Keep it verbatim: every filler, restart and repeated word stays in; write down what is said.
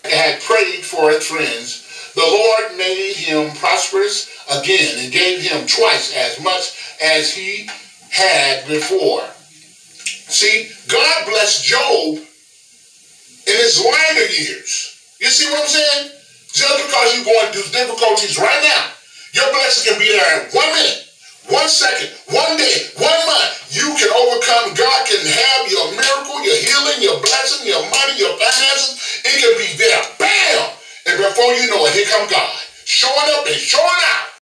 had prayed for his friends, the Lord made him prosperous again and gave him twice as much as he had before. See, God blessed Job in his later years. You see what I'm saying? Just because you're going through difficulties right now, your blessing can be there in one minute, one second, one day, one month. You can overcome. God can have